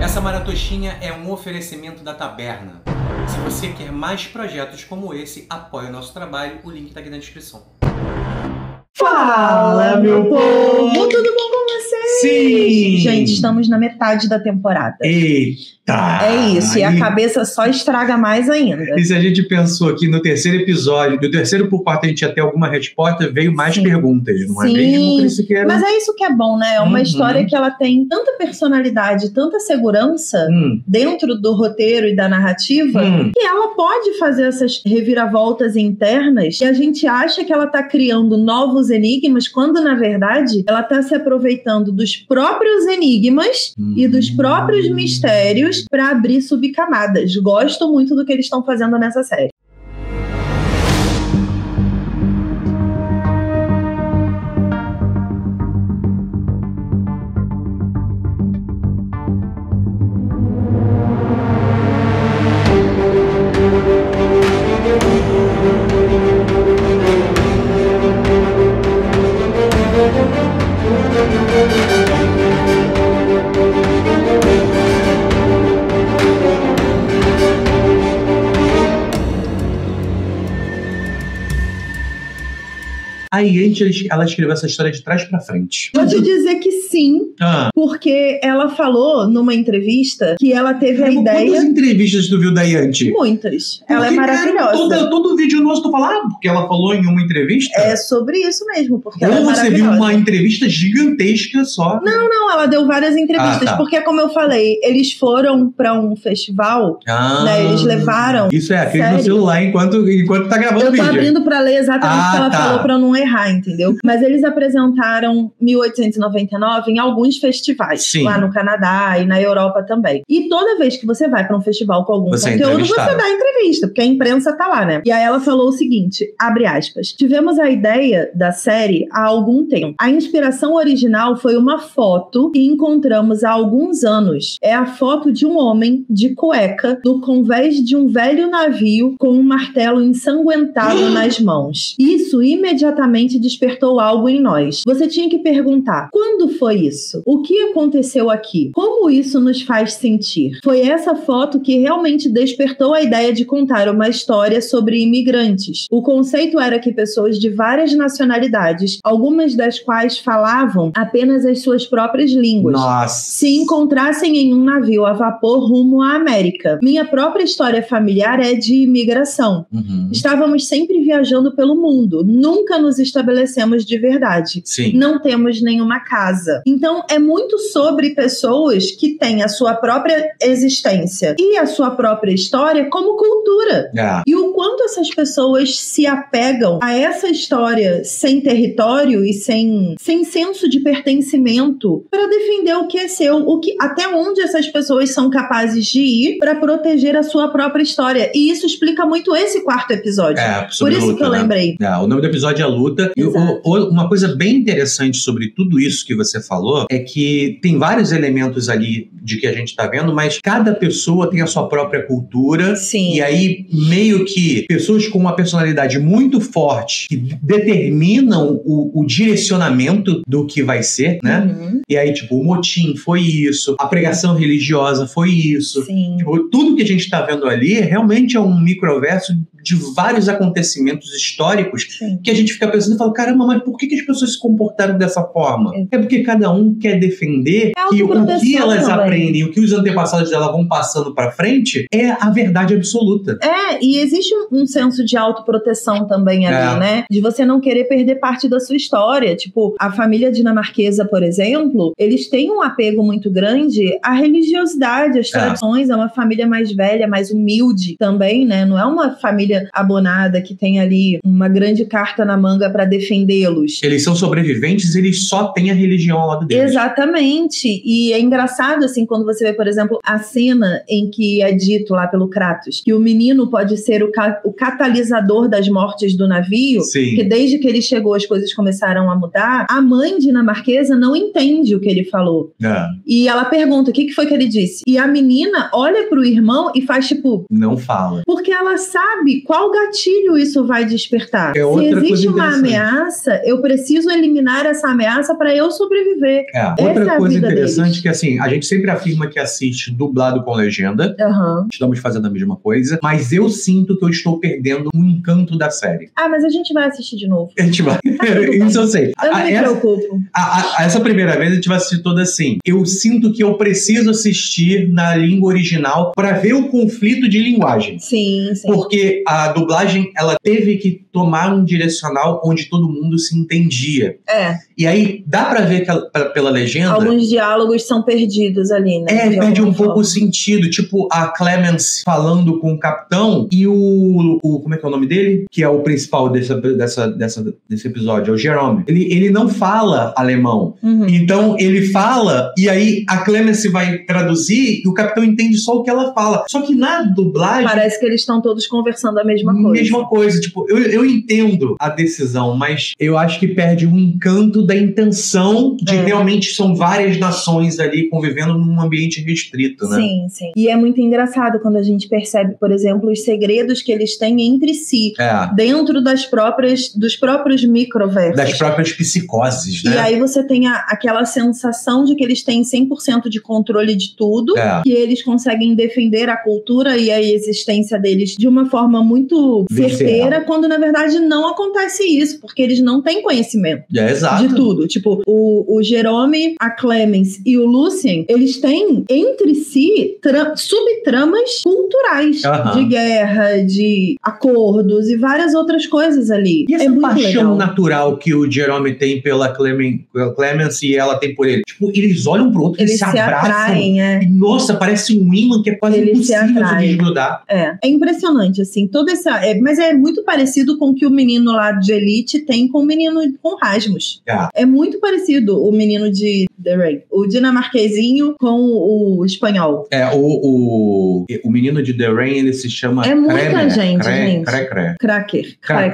Essa maratoxinha é um oferecimento da Taberna. Se você quer mais projetos como esse, apoie o nosso trabalho, o link tá aqui na descrição. Fala, meu povo! Tudo bom com vocês? Sim! Gente, estamos na metade da temporada. Eita! É isso, e a cabeça só estraga mais ainda. E se a gente pensou aqui no terceiro episódio, do terceiro por parte a gente ia ter alguma resposta, veio mais perguntas, não é mesmo, Cris? Mas é isso que é bom, né? É uma história que ela tem tanta personalidade, tanta segurança dentro do roteiro e da narrativa, que ela pode fazer essas reviravoltas internas e a gente acha que ela tá criando novos enigmas, quando na verdade ela tá se aproveitando dos próprios enigmas e dos próprios mistérios para abrir subcamadas. Gosto muito do que eles estão fazendo nessa série. Aí ela escreveu essa história de trás pra frente. Vou te dizer que sim, porque ela falou numa entrevista que ela teve a ideia... Quantas entrevistas tu viu da Yanti? Muitas. Porque, ela é maravilhosa. Cara, todo vídeo nosso tu fala, porque ela falou em uma entrevista? É sobre isso mesmo, porque ela é Ou você maravilhosa. viu uma entrevista gigantesca só? Não, ela deu várias entrevistas, porque como eu falei, eles foram pra um festival, né, eles levaram... Isso é, aquele no celular enquanto tá gravando o vídeo. Eu tô abrindo pra ler exatamente o que ela falou pra eu não errar, entendeu? Mas eles apresentaram 1899 em alguns festivais, lá no Canadá e na Europa também. E toda vez que você vai pra um festival com algum conteúdo, você dá entrevista, porque a imprensa tá lá, né? E aí ela falou o seguinte, abre aspas, tivemos a ideia da série há algum tempo. A inspiração original foi uma foto que encontramos há alguns anos. É a foto de um homem de cueca no convés de um velho navio com um martelo ensanguentado nas mãos. Isso imediatamente despertou algo em nós. Você tinha que perguntar, quando foi isso? O que aconteceu aqui? Como isso nos faz sentir? Foi essa foto que realmente despertou a ideia de contar uma história sobre imigrantes. O conceito era que pessoas de várias nacionalidades, algumas das quais falavam apenas as suas próprias línguas, se encontrassem em um navio a vapor rumo à América. Minha própria história familiar é de imigração. Estávamos sempre viajando pelo mundo. Nunca nos estabelecemos de verdade. Não temos nenhuma casa. Então, é muito sobre pessoas que têm a sua própria existência e a sua própria história como cultura. E o quanto essas pessoas se apegam a essa história sem território e sem senso de pertencimimento para defender o que é seu, até onde essas pessoas são capazes de ir para proteger a sua própria história. E isso explica muito esse quarto episódio. Por isso que eu lembrei. O nome do episódio é Luta. E uma coisa bem interessante sobre tudo isso que você falou é que tem vários elementos ali de que a gente tá vendo, mas cada pessoa tem a sua própria cultura. E aí, meio que pessoas com uma personalidade muito forte que determinam o direcionamento do que vai ser, né? E aí, tipo, o motim foi isso, a pregação religiosa foi isso. Tipo, tudo que a gente tá vendo ali realmente é um microverso de vários acontecimentos históricos que a gente fica pensando e fala, caramba, mas por que as pessoas se comportaram dessa forma? É porque cada um quer defender que o que elas aprendem, o que os antepassados dela vão passando pra frente é a verdade absoluta. E existe um senso de autoproteção também ali, né? De você não querer perder parte da sua história. Tipo, a família dinamarquesa, por exemplo, eles têm um apego muito grande à religiosidade, às tradições. É uma família mais velha, mais humilde também, né? Não é uma família abonada que tem ali uma grande carta na manga para defendê-los. Eles são sobreviventes, eles só têm a religião ao lado deles. Exatamente. E é engraçado, assim, quando você vê, por exemplo, a cena em que é dito lá pelo Kratos que o menino pode ser o catalisador das mortes do navio, que desde que ele chegou as coisas começaram a mudar. A mãe dinamarquesa não entende o que ele falou. E ela pergunta, o que foi que ele disse? E a menina olha pro irmão e faz tipo... Não fala. Porque ela sabe E qual gatilho isso vai despertar? É outra Se existe coisa uma ameaça, eu preciso eliminar essa ameaça para eu sobreviver. Outra coisa interessante que, assim, a gente sempre afirma que assiste dublado com legenda. Estamos fazendo a mesma coisa, mas eu sinto que eu estou perdendo o encanto da série. Mas a gente vai assistir de novo. A gente vai. Isso eu sei. Eu não me preocupo. Essa primeira vez a gente vai assistir toda assim. Eu sinto que eu preciso assistir na língua original para ver o conflito de linguagem. Sim. Porque a dublagem, ela teve que tomar um direcional onde todo mundo se entendia. E aí, dá pra ver que pela legenda... Alguns diálogos são perdidos ali, né? Perde um pouco o sentido. Tipo, a Clemence falando com o capitão e o como é que é o nome dele? Que é o principal desse episódio, é o Jerome. Ele não fala alemão. Então, ele fala e aí a Clemence vai traduzir e o capitão entende só o que ela fala. Só que na dublagem... Parece que eles estão todos conversando a mesma coisa. Mesma coisa. Tipo, eu entendo a decisão, mas eu acho que perde o encanto da intenção de realmente são várias nações ali convivendo num ambiente restrito, né? Sim. E é muito engraçado quando a gente percebe, por exemplo, os segredos que eles têm entre si, dentro dos próprios microversos. Das próprias psicoses, né? E aí você tem aquela sensação de que eles têm 100% de controle de tudo, que eles conseguem defender a cultura e a existência deles de uma forma muito certeira, quando na verdade não acontece isso, porque eles não têm conhecimento de tudo. Tipo, o Jerome, a Clemence e o Lucien, eles têm entre si subtramas culturais de guerra, de acordos e várias outras coisas ali. E essa paixão natural que o Jerome tem pela Clemence e ela tem por ele? Tipo, eles olham pro outro, eles se abraçam. Atraem, e, nossa, parece um imã que é quase impossível de desgrudar. É impressionante, assim, toda essa... mas é muito parecido com o que o menino lá de Elite tem com o menino com Rasmus. É muito parecido o menino de The Rain. O dinamarquesinho com o espanhol. O menino de The Rain, ele se chama... É muita gente. Cracker.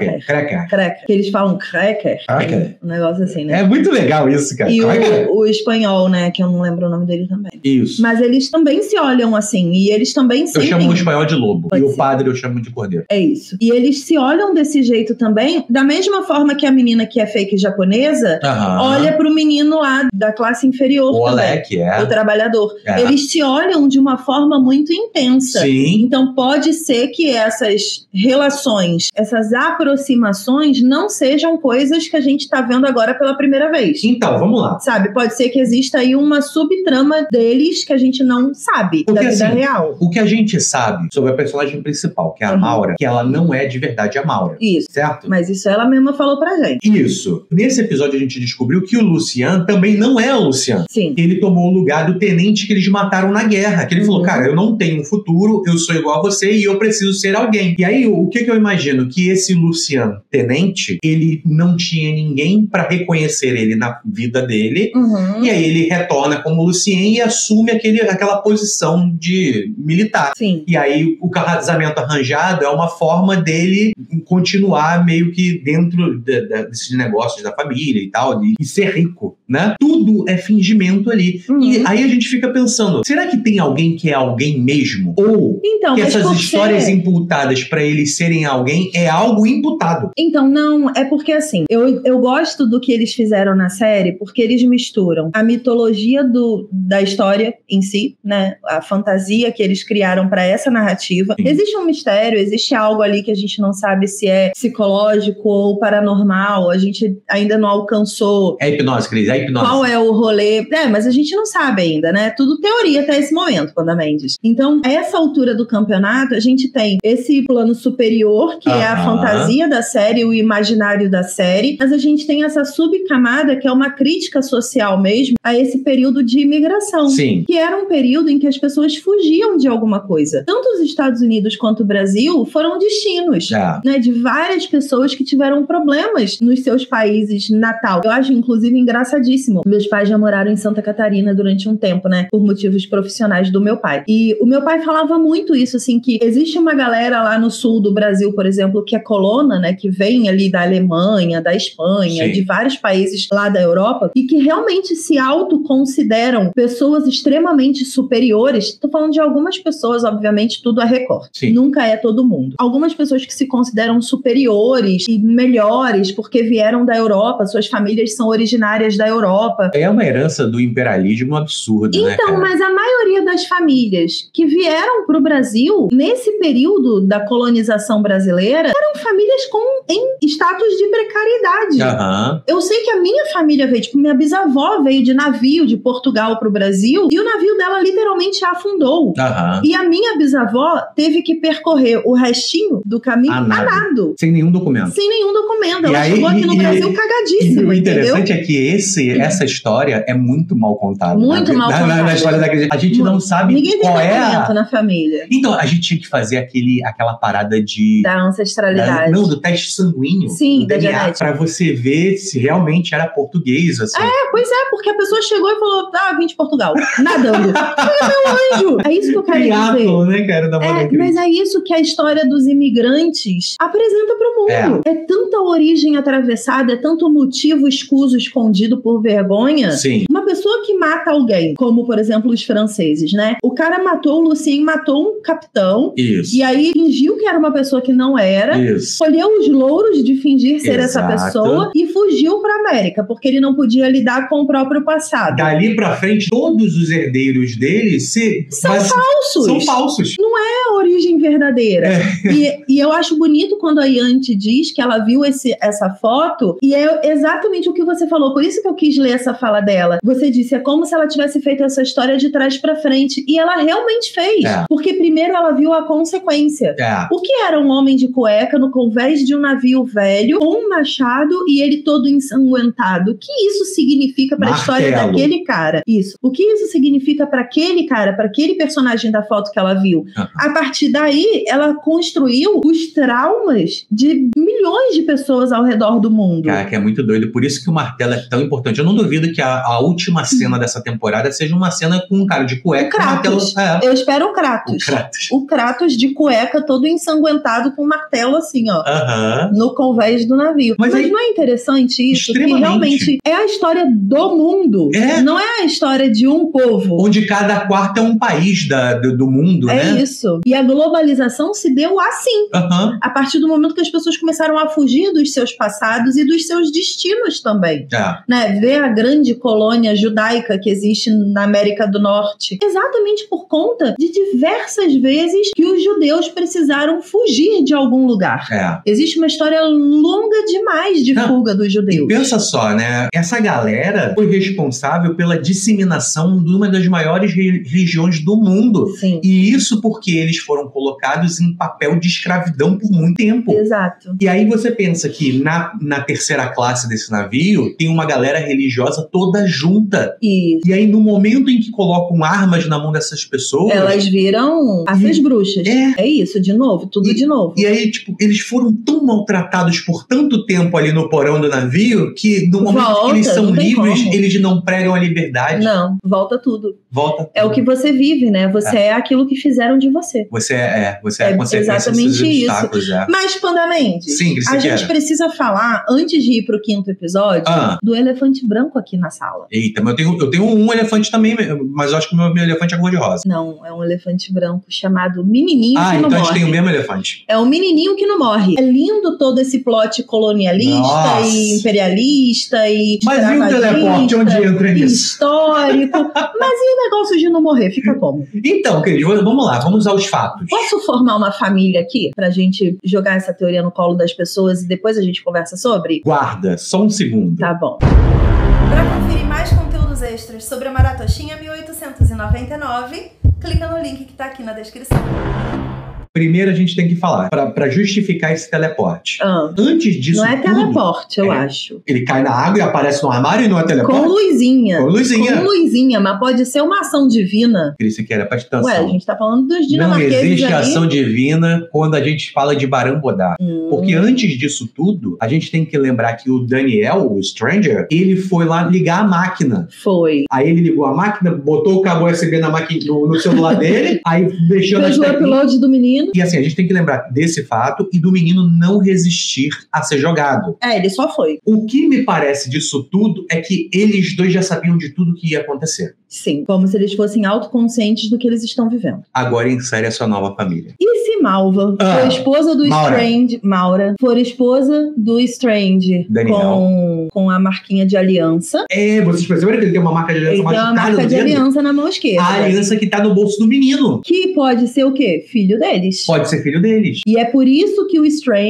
Que eles falam cracker. Um negócio assim, né? É muito legal isso, cara. E o espanhol, né? Que eu não lembro o nome dele também. Isso. Mas eles também se olham assim. E eles também sentem... Eu chamo o espanhol de lobo. E o padre eu chamo de cordeiro. É isso. E eles se olham desse jeito também, da mesma forma que a menina que é fake japonesa olha pro menino lá da classe inferior o também. Alec, o trabalhador. Eles se olham de uma forma muito intensa. Sim. Então pode ser que essas relações, essas aproximações não sejam coisas que a gente tá vendo agora pela primeira vez. Então, vamos lá. Sabe, pode ser que exista aí uma subtrama deles que a gente não sabe da vida real. O que a gente sabe sobre a personagem principal, que é a Maura, que ela não é de verdade a Maura. Isso. Certo? Mas isso ela mesma falou pra gente. Isso. Nesse episódio a gente descobriu que o Lucian também não é o Lucian. Sim. Ele tomou o lugar do tenente que eles mataram na guerra. Que ele falou, cara, eu não tenho um futuro, eu sou igual a você e eu preciso ser alguém. E aí, o que eu imagino? Que esse Lucian tenente, ele não tinha ninguém pra reconhecer ele na vida dele. E aí ele retorna como Lucien e assume aquela posição de militar. Sim. E aí o casamento arranjado é uma forma dele continuar meio que dentro desses negócios da família e tal, e ser rico, né? Tudo é fingimento ali. E aí a gente fica pensando, será que tem alguém que é alguém mesmo? Ou que essas histórias imputadas pra eles serem alguém é algo imputado? Então, não, é porque assim, eu gosto do que eles fizeram na série, porque eles misturam a mitologia da história em si, né? A fantasia que eles criaram pra essa narrativa. Sim. Existe um mistério, existe algo ali que a gente não sabe se é psicológico ou paranormal, a gente ainda não alcançou... É hipnose, Cris, é hipnose. Qual é o rolê? Mas a gente não sabe ainda, né? Tudo teoria até esse momento, Wanda Mendes. Então, a essa altura do campeonato, a gente tem esse plano superior, que é a fantasia da série, o imaginário da série, mas a gente tem essa subcamada, que é uma crítica social mesmo, a esse período de imigração. Sim. Que era um período em que as pessoas fugiam de alguma coisa. Tanto os Estados Unidos quanto o Brasil foram destinos, né, de várias pessoas que tiveram problemas nos seus países natal. Eu acho, inclusive, engraçadíssimo. Meus pais já moraram em Santa Catarina durante um tempo, né? Por motivos profissionais do meu pai. E o meu pai falava muito isso, assim, que existe uma galera lá no sul do Brasil, por exemplo, que é colona, né? Que vem ali da Alemanha, da Espanha, de vários países lá da Europa, e que realmente se autoconsideram pessoas extremamente superiores. Tô falando de algumas pessoas, obviamente, tudo a recorte. Nunca é todo mundo. Algumas pessoas que se consideram superiores e melhores porque vieram da Europa, suas famílias são originárias da Europa. É uma herança do imperialismo absurda, né, então, mas a maioria das famílias que vieram pro Brasil, nesse período da colonização brasileira, eram famílias em status de precariedade. Eu sei que a minha família veio, tipo, minha bisavó veio de navio de Portugal pro Brasil e o navio dela literalmente afundou. E a minha bisavó teve que percorrer o restinho do caminho a nado. Sem nenhum documento. Sem nenhum documento. Ela chegou aqui no Brasil cagadíssima. O interessante é que essa história é muito mal contada. Muito mal contada. Na história da igreja. A gente não sabe ninguém qual tem documento na família. Então, a gente tinha que fazer aquela parada da ancestralidade. Do teste sanguíneo. Sim, do DNA, pra você ver se realmente era português, assim. Pois é, porque a pessoa chegou e falou, vim de Portugal, nadando. Meu anjo! É isso que eu quero dizer. Né, cara, mas é isso que a história dos imigrantes apresenta pro mundo. É tanta origem atravessada, é tanto motivo escuso, escondido por vergonha. Sim. Uma pessoa que mata alguém, como, por exemplo, os franceses, né? O cara o Lucien matou um capitão. Isso. E aí fingiu que era uma pessoa que não era. Isso. Colheu os louros de fingir ser essa pessoa e fugiu pra América, porque ele não podia lidar com o próprio passado. Dali pra frente, todos os herdeiros dele são falsos. São falsos. Não é a origem verdadeira. E eu acho bonito quando a Yanti diz que ela viu essa foto e é exatamente o que você falou. Por isso que eu quis ler essa fala dela. Você disse, é como se ela tivesse feito essa história de trás pra frente. E ela realmente fez. Porque primeiro ela viu a consequência. O que era um homem de cueca no convés de um navio velho, com um machado e ele todo ensanguentado? O que isso significa pra história daquele cara? Isso. O que isso significa pra aquele cara, pra aquele personagem da foto que ela viu? A partir daí, ela construiu os traumas de milhões de pessoas ao redor do mundo. Cara, que é muito doido. Por isso que o martelo é tão importante. Eu não duvido que a última cena dessa temporada seja uma cena com um cara de cueca. Eu espero o Kratos. O Kratos de cueca, todo ensanguentado com um martelo assim, ó. No convés do navio. Mas não é interessante isso? Que realmente é a história do mundo. Não é a história de um povo. Onde cada quarto é um país do mundo, né? É isso. E a globalização se deu assim. A partir do momento que as pessoas começaram a fugir dos seus passados e dos seus destinos também. Né? Ver a grande colônia judaica que existe na América do Norte. Exatamente por conta de diversas vezes que os judeus precisaram fugir de algum lugar. Existe uma história longa demais de fuga dos judeus. E pensa só, né? Essa galera foi responsável pela disseminação de uma das maiores religiões do mundo. Sim. E isso porque eles foram colocados em papel de escravidão por muito tempo. Exato. E aí você pensa que na terceira classe desse navio tem uma galera religiosa toda junta. Isso. E aí no momento em que colocam armas na mão dessas pessoas... Elas viram as bruxas. É isso, de novo, tudo de novo. E aí, tipo, eles foram tão maltratados por tanto tempo ali no porão do navio que no momento que eles são livres, eles não pregam a liberdade. Não, volta tudo. Volta tudo. É o que você vive, né? Você é aquilo que fizeram de você. Você é a consequência exatamente desses obstáculos. Isso. Mas, Panda Mendes, a gente precisa falar, antes de ir pro 5º episódio, do elefante branco aqui na sala. Eita, mas eu tenho um elefante também, mas eu acho que o meu elefante é cor-de-rosa. Não, é um elefante branco chamado Menininho que não morre. Então a gente tem o mesmo elefante. É o Menininho que não morre. É lindo todo esse plot colonialista e imperialista e mas e o teleporte, onde entra nisso? Histórico. Mas e o negócio de não morrer? Fica como? Então, querido, vamos lá, vamos aos fatos. Posso formar uma família aqui pra gente jogar essa teoria no colo das pessoas e depois a gente conversa sobre? Guarda, só um segundo. Tá bom. Para conferir mais conteúdos extras sobre a Maratoshinha 1899, clica no link que tá aqui na descrição. Primeiro a gente tem que falar, pra justificar esse teleporte. Antes disso não é tudo, teleporte, eu acho. Ele cai na água e aparece no armário e não é teleporte? Com luzinha. Com luzinha, mas pode ser uma ação divina. Isso aqui era pra atenção. Ué, a gente tá falando dos dinamarqueses. Não existe ali. ação divina quando a gente fala de Barambodá. Porque antes disso tudo, a gente tem que lembrar que o Daniel, o Stranger, ele foi lá ligar a máquina. Foi. Aí ele ligou a máquina, botou o cabo USB na máquina, no celular dele, aí mexeu fez o upload do menino. E assim, a gente tem que lembrar desse fato e do menino não resistir a ser jogado. Ele só foi. O que me parece disso tudo é que eles dois já sabiam de tudo que ia acontecer. Sim, como se eles fossem autoconscientes do que eles estão vivendo. Agora insere a sua nova família. E se Malva for esposa do Strange, Maura, for esposa do Strange com a marquinha de aliança. Vocês perceberam que ele tem uma marca de aliança machucada? Ele tem uma marca de aliança na mão esquerda. A aliança que tá no bolso do menino. Que pode ser o quê? Filho deles. Pode ser filho deles. E é por isso que o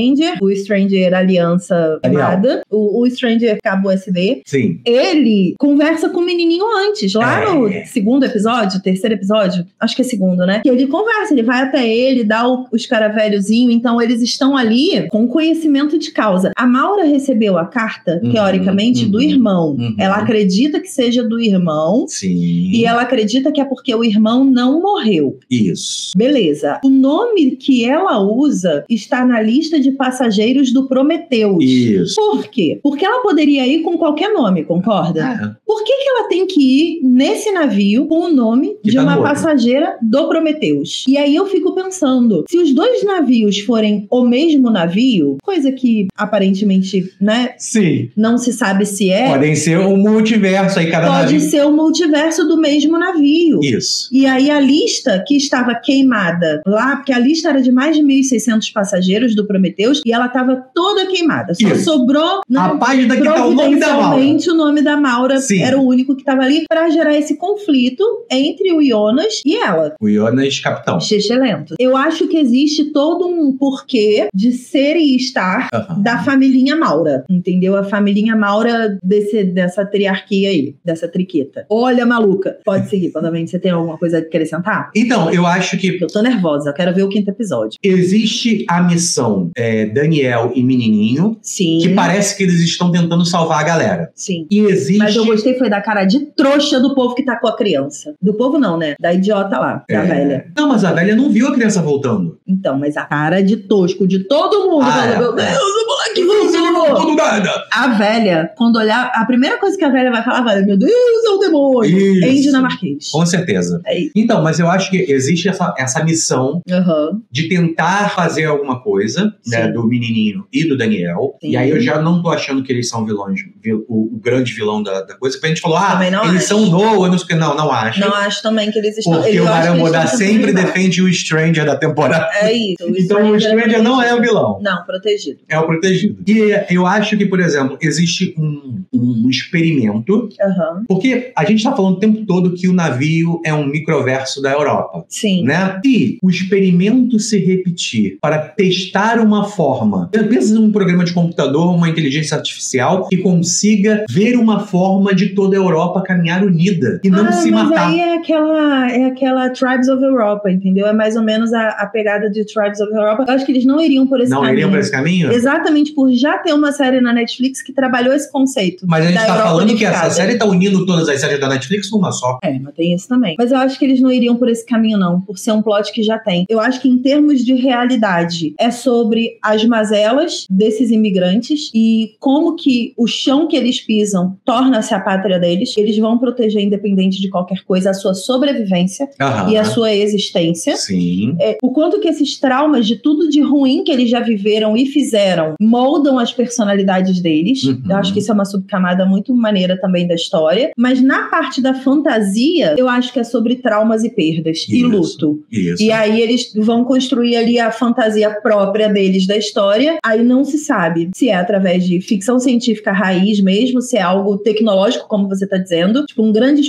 Stranger aliança amada, o Stranger cabo USB, sim, ele conversa com o menininho antes, lá no segundo episódio, terceiro episódio, acho que é segundo, né? Que ele conversa, ele vai até ele, dá os caravelhozinhos, então eles estão ali com conhecimento de causa. A Maura recebeu a carta, teoricamente, do irmão. Ela acredita que seja do irmão. Sim. E ela acredita que é porque o irmão não morreu. Isso. Beleza. O nome que ela usa está na lista de passageiros do Prometheus. Isso. Por quê? Porque ela poderia ir com qualquer nome, concorda? Por que ela tem que ir nesse navio com o nome de uma passageira do Prometheus? E aí eu fico pensando, se os dois navios forem o mesmo navio, coisa que aparentemente, né? Sim. Não se sabe se é. Podem ser um multiverso aí, cada navio. Pode ser o multiverso do mesmo navio. Isso. E aí a lista que estava queimada lá, porque a lista era de mais de 1.600 passageiros do Prometheus e ela estava toda queimada. Só sobrou, a página que tá o nome da Maura. O nome da Maura. Sim. Era o único que estava ali para gerar esse conflito entre o Jonas e ela. O Jonas, capitão. Xixelento. Eu acho que existe todo um porquê de ser e estar da familhinha Maura. Entendeu? A familhinha Maura dessa triarquia aí, dessa triqueta. Olha, maluca. Pode seguir, Pandamente. Você tem alguma coisa a acrescentar? Então, eu acho que... Eu tô nervosa. Eu quero ver o 5º episódio. Existe a missão Daniel e Menininho. Sim. Que parece que eles estão tentando salvar a galera. Sim. E existe... Mas eu gostei foi da cara de trouxa do povo que tá com a criança. Do povo não, né? Da idiota lá, da velha. Não, mas a velha não viu a criança voltando. Então, mas a cara de tosco de todo mundo. Meu Deus, o moleque voltou! A velha, quando olhar, a primeira coisa que a velha vai falar, vai, meu Deus, é o demônio. É em dinamarquês. Com certeza. Então, mas eu acho que existe essa missão de tentar fazer alguma coisa, né, do menininho e do Daniel. Sim. E aí eu já não tô achando que eles são vilões, o grande vilão da coisa. Porque a gente falou, eles são Noah, não sei o que. Não acho. Não acho também que eles estão... Porque o Barambodá sempre defende o Stranger da temporada. É isso. Então o Stranger não é o vilão. Não, protegido. É o protegido. E eu acho que, por exemplo, existe um experimento. Porque a gente tá falando o tempo todo que o navio é um microverso da Europa. Sim. Né? E o experimento se repetir para testar uma forma. Pensa num programa de computador, uma inteligência artificial que consiga ver uma forma de toda a Europa caminhar unida e não se matar. Mas aí é aquela Tribes of Europa, entendeu? É mais ou menos a pegada de Tribes of Europa. Eu acho que eles não iriam por esse caminho. Não iriam por esse caminho? Exatamente por já ter uma série na Netflix que trabalhou esse conceito. Mas a gente tá falando que essa série tá unindo todas as séries da Netflix numa só. Mas tem isso também. Mas eu acho que eles não iriam por esse caminho, não. Por ser um plot que já tem. Eu acho que em termos de realidade, é sobre as mazelas desses imigrantes e como que o chão que eles pisam torna-se a pátria deles. Eles vão proteger, independente de qualquer coisa, a sua sobrevivência e a sua existência. Sim. O quanto que esses traumas de tudo de ruim que eles já viveram e fizeram moldam as personalidades deles. Eu acho que isso é uma subcamada muito maneira também da história. Mas na parte da fantasia, eu acho que é sobre traumas e perdas e luto. E aí eles vão construir ali a fantasia própria deles da história. Aí não se sabe se é através de ficção científica raiz mesmo, se é algo tecnológico, como você tá dizendo. Tipo, um grande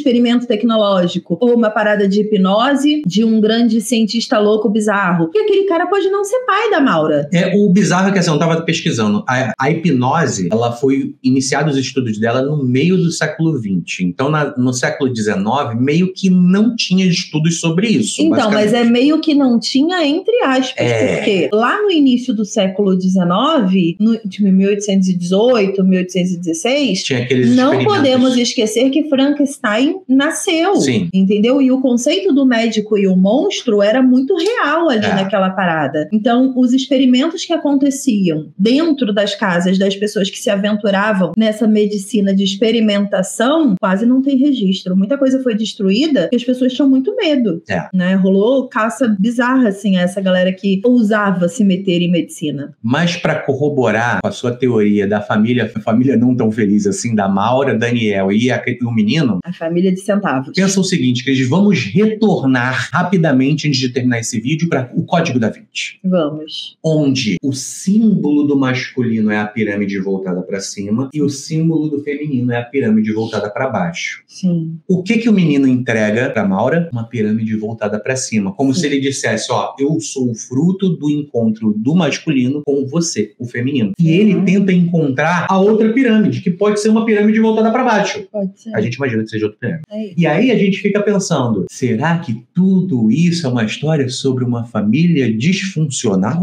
experimento tecnológico ou uma parada de hipnose de um grande cientista louco bizarro. E aquele cara pode não ser pai da Maura. O bizarro é que assim, eu tava pesquisando. A hipnose, ela foi iniciada os estudos dela no meio do século XX. Então, no século XIX, meio que não tinha estudos sobre isso. Então, mas é meio que não tinha, entre aspas, porque lá no início do século XIX, de 1818, 1816, tinha aqueles não podemos esquecer que Frankenstein nasceu. Sim. Entendeu? E o conceito do médico e o monstro era muito real ali naquela parada. Então, os experimentos que aconteciam dentro das casas das pessoas que se aventuravam nessa medicina de experimentação, quase não tem registro. Muita coisa foi destruída porque as pessoas tinham muito medo. Né? Rolou caça bizarra, assim, a essa galera que ousava se meter em medicina. Mas para corroborar com a sua teoria da família não tão feliz assim, da Maura, Daniel e o menino... A família de centavos. Pensa o seguinte, Cris, vamos retornar rapidamente, antes de terminar esse vídeo, para o Código da Vinci. Vamos. Onde o símbolo do masculino é a pirâmide voltada para cima e o símbolo do feminino é a pirâmide voltada para baixo. Sim. O que o menino entrega para Maura? Uma pirâmide voltada para cima. Como se ele dissesse, eu sou o fruto do encontro do masculino com você, o feminino. E ele tenta encontrar a outra pirâmide, que pode ser uma pirâmide voltada para baixo. Pode ser. A gente imagina que seja outra pirâmide. E aí a gente fica pensando, será que tudo isso é uma história sobre uma família disfuncional?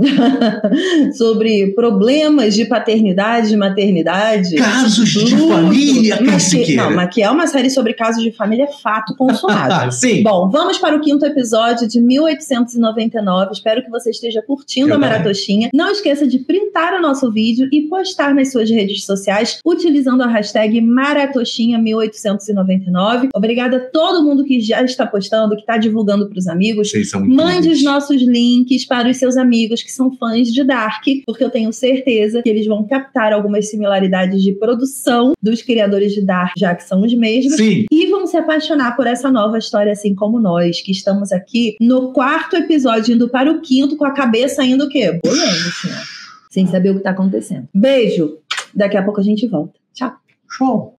Sobre problemas de paternidade, maternidade. Casos de família, mas que é uma série sobre casos de família, fato consumado. Sim. Bom, vamos para o 5º episódio de 1899. Espero que você esteja curtindo a Maratoshinha. Não esqueça de printar o nosso vídeo e postar nas suas redes sociais utilizando a hashtag Maratoshinha1899. Obrigada a todo mundo que já está postando, que está divulgando para os amigos. Mande os nossos links para os seus amigos que são fãs de Dark, porque eu tenho certeza que eles vão captar algumas similaridades de produção dos criadores de Dark, já que são os mesmos. Sim. E vão se apaixonar por essa nova história, assim como nós, que estamos aqui no 4º episódio, indo para o 5º, com a cabeça indo o quê? Boiando, assim, sem saber o que está acontecendo. Beijo! Daqui a pouco a gente volta. Tchau! Show!